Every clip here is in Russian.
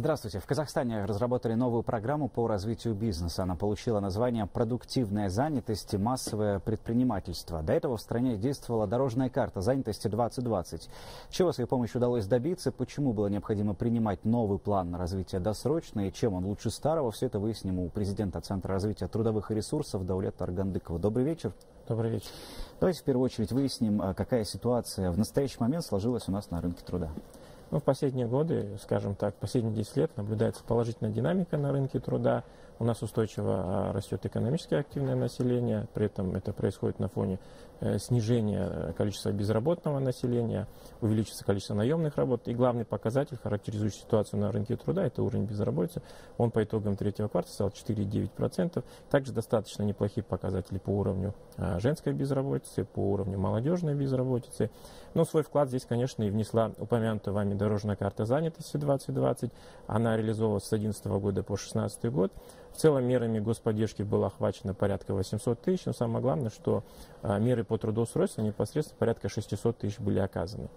Здравствуйте. В Казахстане разработали новую программу по развитию бизнеса. Она получила название «Продуктивная занятость и массовое предпринимательство». До этого в стране действовала дорожная карта занятости 2020. Чего с ее помощью удалось добиться, почему было необходимо принимать новый план на развитие досрочно и чем он лучше старого, все это выясним у президента Центра развития трудовых ресурсов Даулета Аргандыкова. Добрый вечер. Добрый вечер. Давайте в первую очередь выясним, какая ситуация в настоящий момент сложилась у нас на рынке труда. В последние годы, скажем так, последние 10 лет наблюдается положительная динамика на рынке труда. У нас устойчиво растет экономически активное население, при этом это происходит на фоне снижения количества безработного населения, увеличится количество наемных работ. И главный показатель, характеризующий ситуацию на рынке труда, это уровень безработицы. Он по итогам третьего квартала стал 4,9%. Также достаточно неплохие показатели по уровню женской безработицы, по уровню молодежной безработицы. Но свой вклад здесь, конечно, и внесла упомянутая вами дорожная карта занятости 2020. Она реализовывалась с 2011 года по 2016 год. В целом мерами господдержки было охвачено порядка 800 тысяч, но самое главное, что меры по трудоустройству непосредственно порядка 600 тысяч были оказаны.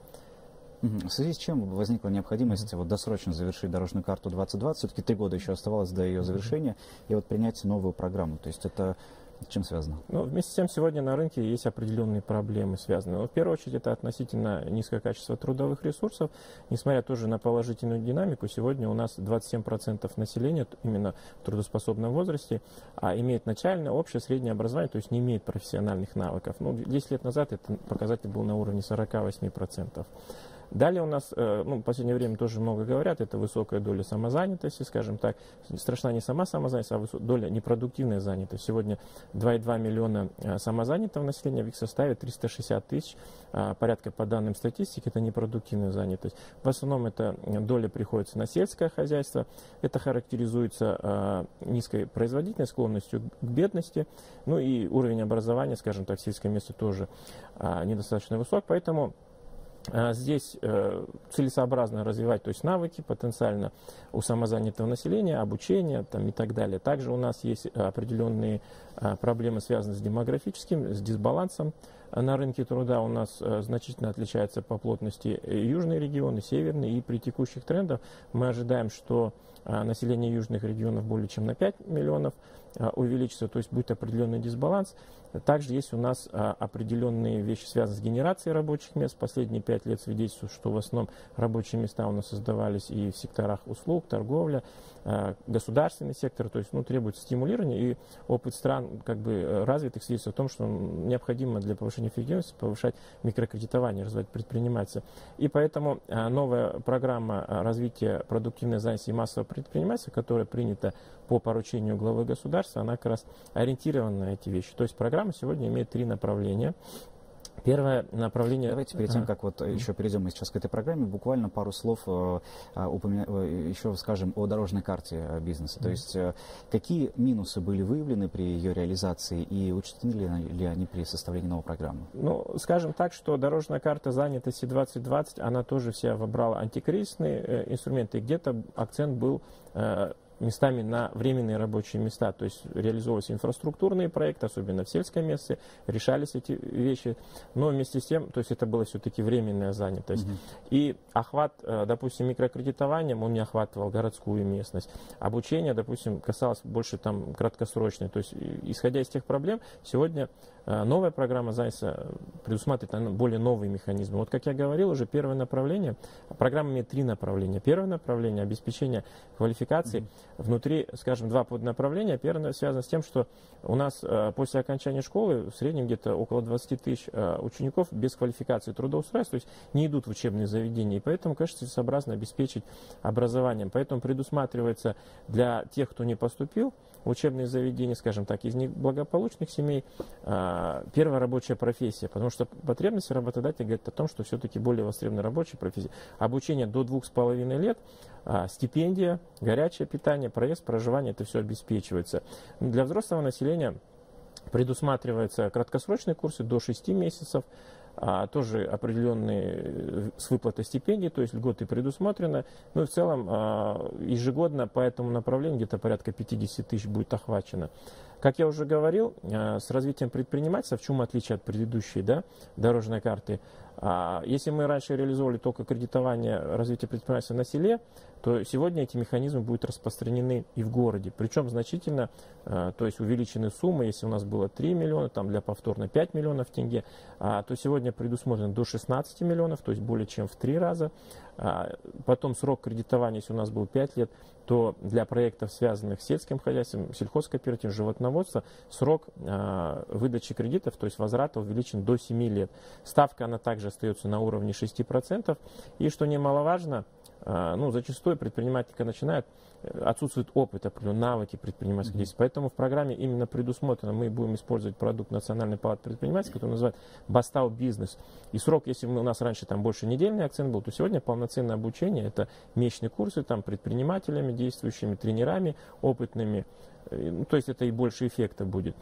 В связи с чем возникла необходимость досрочно завершить дорожную карту 2020, все-таки 3 года еще оставалось до ее завершения, и принять новую программу, то есть это с чем связано? Вместе с тем, сегодня на рынке есть определенные проблемы связанные. В первую очередь, это относительно низкое качество трудовых ресурсов. Несмотря тоже на положительную динамику, сегодня у нас 27% населения именно в трудоспособном возрасте имеет начальное, общее, среднее образование, то есть не имеет профессиональных навыков. 10 лет назад этот показатель был на уровне 48%. Далее у нас, в последнее время тоже много говорят, это высокая доля самозанятости, скажем так. Страшна не сама самозанятость, а доля непродуктивной занятости. Сегодня 2,2 миллиона самозанятого населения, в их составе 360 тысяч, порядка по данным статистики, это непродуктивная занятость. В основном эта доля приходится на сельское хозяйство. Это характеризуется низкой производительной склонностью к бедности. И уровень образования, скажем так, в сельском месте тоже недостаточно высок, поэтому здесь целесообразно развивать, то есть навыки потенциально у самозанятого населения, обучение и так далее. Также у нас есть определенные проблемы, связанные с демографическим, с дисбалансом на рынке труда. У нас значительно отличаются по плотности южные регионы, северные, и при текущих трендах мы ожидаем, что население южных регионов более чем на 5 миллионов увеличится, то есть будет определенный дисбаланс. Также есть у нас определенные вещи, связанные с генерацией рабочих мест. Последние 5 лет свидетельствуют, что в основном рабочие места у нас создавались и в секторах услуг, торговля, государственный сектор, то есть требуется стимулирование, и опыт стран развитых свидетельствует о том, что необходимо для повышения эффективности повышать микрокредитование, развивать предпринимательство. И поэтому новая программа развития продуктивной занятости и массового предпринимательства, которая принята по поручению главы государства, она как раз ориентирована на эти вещи. То есть программа сегодня имеет 3 направления. Первое направление... Давайте перед тем, как еще перейдем мы сейчас к этой программе, буквально пару слов еще скажем о дорожной карте бизнеса. То есть какие минусы были выявлены при ее реализации и учтены ли они при составлении новой программы? Скажем так, что дорожная карта занятости 2020, она тоже вся выбрала антикризисные инструменты, где-то акцент был местами на временные рабочие места, то есть реализовывались инфраструктурные проекты, особенно в сельском месте, решались эти вещи, но вместе с тем, то есть это была все-таки временная занятость. И охват, допустим, микрокредитованием, он не охватывал городскую местность. Обучение, допустим, касалось больше краткосрочной. То есть, исходя из тех проблем, сегодня новая программа занятости предусматривает более новые механизмы. Как я говорил, уже первое направление, программа имеет 3 направления. Первое направление — обеспечение квалификации. Внутри, скажем, 2 поднаправления. Первое связано с тем, что у нас после окончания школы в среднем где-то около 20 тысяч учеников без квалификации трудоустройства, то есть не идут в учебные заведения. И поэтому, конечно, целесообразно обеспечить образованием. Поэтому предусматривается для тех, кто не поступил в учебные заведения, скажем так, из неблагополучных семей, первая рабочая профессия, потому что потребности работодателя говорят о том, что все-таки более востребована рабочая профессия. Обучение до 2,5 лет, стипендия, горячее питание, проезд, проживание, это все обеспечивается. Для взрослого населения предусматриваются краткосрочные курсы до 6 месяцев, тоже определенные с выплатой стипендий, то есть льготы предусмотрены. В целом ежегодно по этому направлению где-то порядка 50 тысяч будет охвачено. Как я уже говорил, с развитием предпринимательства, в чем отличие от предыдущей дорожной карты, Если мы раньше реализовывали только кредитование развития предпринимательства на селе, то сегодня эти механизмы будут распространены и в городе. Причем значительно, то есть увеличены суммы. Если у нас было 3 миллиона, там для повторно 5 миллионов тенге, то сегодня предусмотрено до 16 миллионов, то есть более чем в 3 раза. Потом срок кредитования, если у нас был 5 лет, то для проектов, связанных с сельским хозяйством, сельхозкооперативом, животноводством, срок выдачи кредитов, то есть возврата, увеличен до 7 лет. Ставка, она также остается на уровне 6%. И, что немаловажно, зачастую предприниматель начинает, отсутствует опыт, определенные навыки предпринимательской деятельности. Поэтому в программе именно предусмотрено, мы будем использовать продукт Национальной палаты предпринимателей, который называют Бастау бизнес. И срок, если у нас раньше там больше недельный акцент был, то сегодня полноценное обучение, это месячные курсы там предпринимателями, действующими тренерами, опытными. То есть это и больше эффекта будет.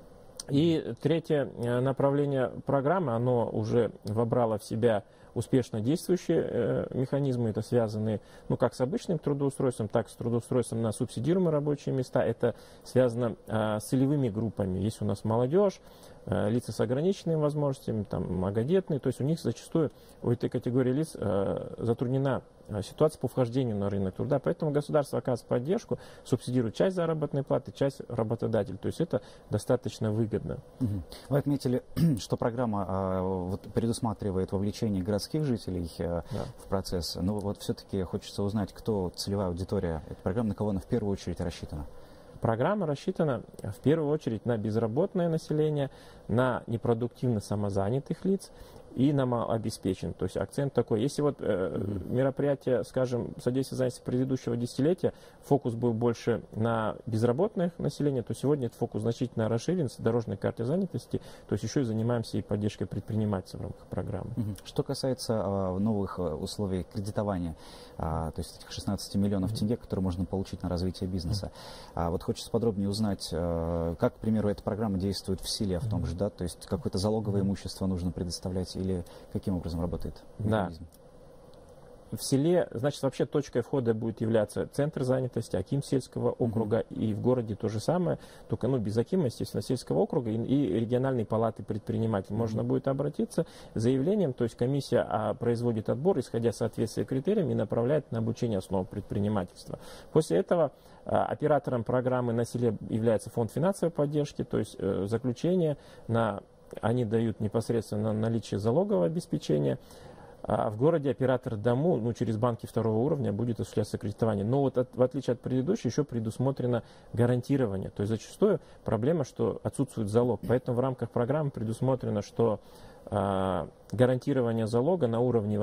И третье направление программы, оно уже вобрало в себя успешно действующие механизмы, это связаны как с обычным трудоустройством, так и с трудоустройством на субсидируемые рабочие места. Это связано с целевыми группами. Есть у нас молодежь, лица с ограниченными возможностями, там, многодетные, то есть у них зачастую, у этой категории лиц затруднена ситуация по вхождению на рынок труда, поэтому государство оказывает поддержку, субсидирует часть заработной платы, часть работодатель, то есть это достаточно выгодно. Вы отметили, что программа предусматривает вовлечение городских жителей в процесс, но вот все-таки хочется узнать, кто целевая аудитория этой программы, на кого она в первую очередь рассчитана? Программа рассчитана в первую очередь на безработное население, на непродуктивно самозанятых лиц и на малообеспеченных. То есть акцент такой. Если мероприятие, скажем, содействия занятости предыдущего десятилетия, фокус был больше на безработных населения, то сегодня этот фокус значительно расширен с дорожной картой занятости. То есть еще и занимаемся и поддержкой предпринимателей в рамках программы. Что касается новых условий кредитования, то есть этих 16 миллионов тенге, которые можно получить на развитие бизнеса, вот хочется подробнее узнать, как, к примеру, эта программа действует в селе в том же, да, то есть какое-то залоговое имущество нужно предоставлять или каким образом работает механизм? В селе, значит, вообще точкой входа будет являться центр занятости, аким сельского округа, и в городе то же самое, только без акима, естественно, сельского округа и региональной палаты предпринимателей. Можно будет обратиться с заявлением, то есть комиссия производит отбор, исходя из соответствия критериям, и направляет на обучение основ предпринимательства. После этого оператором программы на селе является фонд финансовой поддержки, то есть заключение они дают непосредственно на наличие залогового обеспечения. А в городе оператор дому, через банки второго уровня будет осуществляться кредитование. Но в отличие от предыдущей, еще предусмотрено гарантирование. То есть зачастую проблема, что отсутствует залог. Поэтому в рамках программы предусмотрено, что гарантирование залога на уровне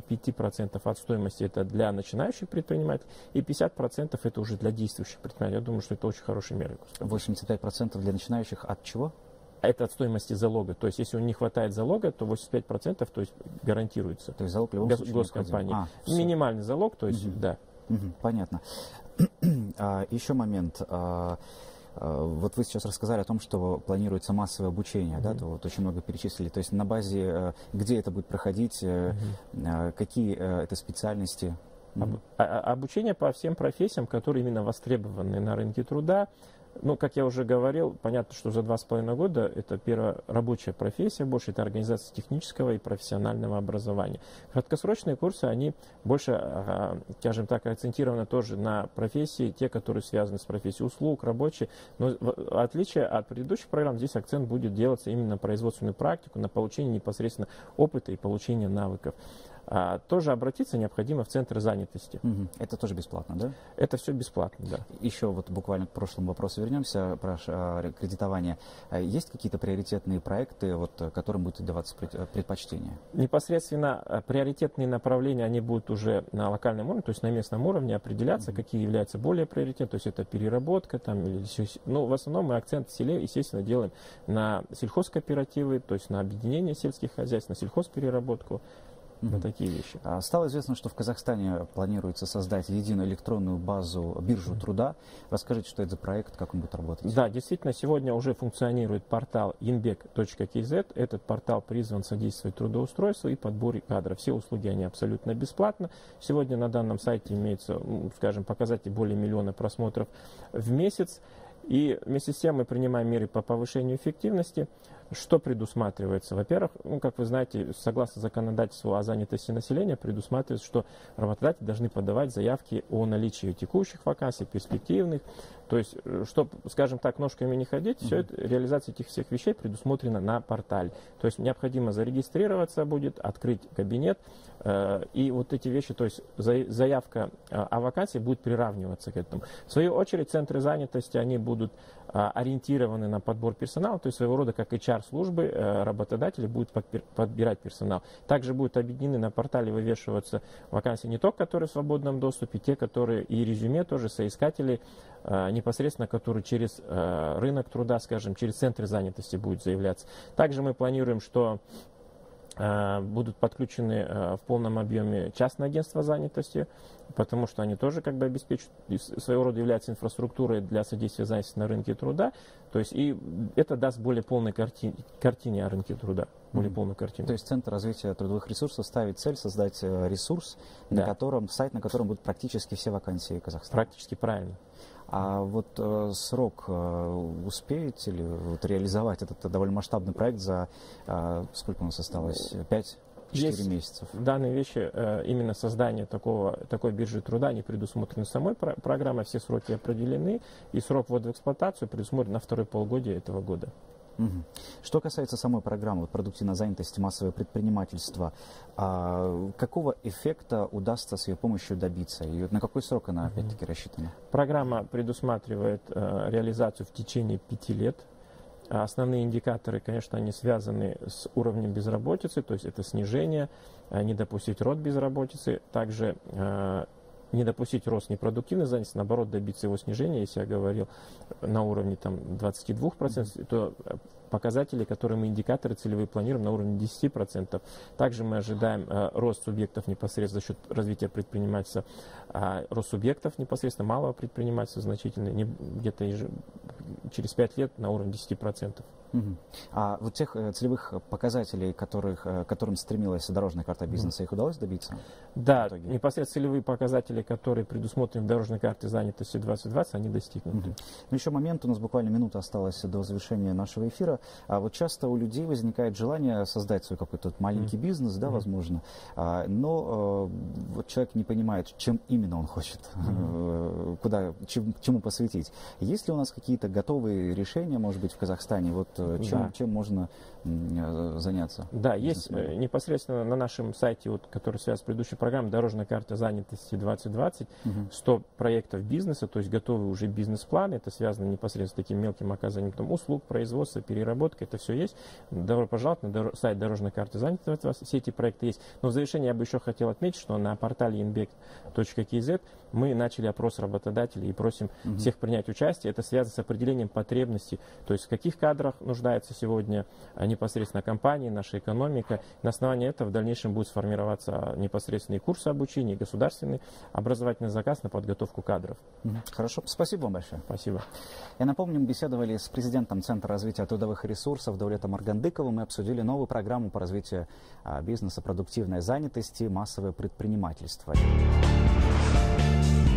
85% от стоимости это для начинающих предпринимателей, и 50% это уже для действующих предпринимателей. Я думаю, что это очень хороший меры. 85% для начинающих от чего? Это от стоимости залога. То есть, если не хватает залога, то 85% то есть, гарантируется. То есть залог в любом случае госкомпании. Минимальный залог, то есть, да. Понятно. Еще момент. Вот вы сейчас рассказали о том, что планируется массовое обучение, да, то вот очень много перечислили. То есть на базе, где это будет проходить, какие это специальности? Обучение по всем профессиям, которые именно востребованы на рынке труда. Как я уже говорил, понятно, что за 2,5 года это первая рабочая профессия, больше это организация технического и профессионального образования. Краткосрочные курсы, они больше, скажем так, акцентированы тоже на профессии, те, которые связаны с профессией услуг, рабочие. Но в отличие от предыдущих программ, здесь акцент будет делаться именно на производственную практику, на получение непосредственно опыта и получение навыков. Тоже обратиться необходимо в центр занятости. Это тоже бесплатно, да? Это все бесплатно, да. Еще вот буквально к прошлому вопросу вернемся, про кредитование. Есть какие-то приоритетные проекты, которым будет даваться предпочтение? Непосредственно приоритетные направления, они будут уже на локальном уровне, то есть на местном уровне определяться, какие являются более приоритетными, то есть это переработка, в основном мы акцент в селе, естественно, делаем на сельхозкооперативы, то есть на объединение сельских хозяйств, на сельхозпереработку. На такие вещи. Стало известно, что в Казахстане планируется создать единую электронную биржу труда. Расскажите, что это за проект, как он будет работать? Да, действительно, сегодня уже функционирует портал inbek.kz. Этот портал призван содействовать трудоустройству и подборе кадров. Все услуги, они абсолютно бесплатно. Сегодня на данном сайте имеется, скажем, показатель более 1 миллиона просмотров в месяц. И вместе с тем мы принимаем меры по повышению эффективности. Что предусматривается? Во-первых, как вы знаете, согласно законодательству о занятости населения, предусматривается, что работодатели должны подавать заявки о наличии текущих вакансий, перспективных. То есть, чтобы, скажем так, ножками не ходить, все это, реализация этих всех вещей предусмотрена на портале. То есть необходимо зарегистрироваться будет, открыть кабинет, и вот эти вещи, то есть заявка о вакансии будет приравниваться к этому. В свою очередь, центры занятости, они будут ориентированы на подбор персонала, то есть своего рода как HR-службы, работодатели будут подбирать персонал. Также будут объединены на портале вывешиваться вакансии не только, которые в свободном доступе, те, которые и резюме тоже соискателей, непосредственно, которые через рынок труда, скажем, через центры занятости будут заявляться. Также мы планируем, что будут подключены в полном объеме частные агентства занятости, потому что они тоже как бы обеспечивают, своего рода являются инфраструктурой для содействия занятости на рынке труда. То есть и это даст более полной картине о рынке труда. Более полную картину. То есть Центр развития трудовых ресурсов ставит цель создать ресурс, Да. сайт, на котором будут практически все вакансии Казахстана. Практически правильно. А вот срок успеете ли реализовать этот довольно масштабный проект за сколько у нас осталось? 5-4 месяцев? Данные вещи, именно создание такой биржи труда, они предусмотрены самой программой, все сроки определены, и срок ввода в эксплуатацию предусмотрен на второе полугодие этого года. Что касается самой программы продуктивной занятости, массовое предпринимательство, какого эффекта удастся с ее помощью добиться? И на какой срок она опять-таки рассчитана? Программа предусматривает реализацию в течение 5 лет. Основные индикаторы, конечно, они связаны с уровнем безработицы, то есть это снижение, не допустить рост безработицы, также не допустить рост непродуктивной занятости, наоборот, добиться его снижения. Если я говорил на уровне 22%, то показатели, которые мы, индикаторы целевые, планируем на уровне 10%. Также мы ожидаем рост субъектов непосредственно за счет развития предпринимательства, рост субъектов непосредственно малого предпринимательства значительный, где-то через 5 лет на уровне 10%. А вот тех целевых показателей, которым стремилась дорожная карта бизнеса, их удалось добиться? Да, непосредственно целевые показатели, которые предусмотрены в дорожной карте занятости 2020, они достигнуты. Ну, еще момент, у нас буквально минута осталась до завершения нашего эфира. Вот часто у людей возникает желание создать свой какой-то маленький бизнес, да, возможно, но вот человек не понимает, чем именно он хочет, чему посвятить. Есть ли у нас какие-то готовые решения, может быть, в Казахстане? Вот чем можно заняться? Да, есть непосредственно на нашем сайте, который связан с предыдущей программой, дорожная карта занятости 2020, 100 проектов бизнеса, то есть готовый уже бизнес-план, это связано непосредственно с таким мелким оказанием услуг, производства, переработка, это все есть. Добро пожаловать на сайт дорожной карты занятости, все эти проекты есть. Но в завершение я бы еще хотел отметить, что на портале inbek.kz мы начали опрос работодателей и просим всех принять участие. Это связано с определением потребностей, то есть в каких кадрах нуждается сегодня непосредственно компания, наша экономика. На основании этого в дальнейшем будет сформироваться непосредственные курсы обучения, государственный образовательный заказ на подготовку кадров. Хорошо, спасибо вам большое. Спасибо. Я напомню, беседовали с президентом Центра развития трудовых ресурсов Даулетом Аргандыковым. Мы обсудили новую программу по развитию бизнеса, продуктивной занятости, массовое предпринимательство.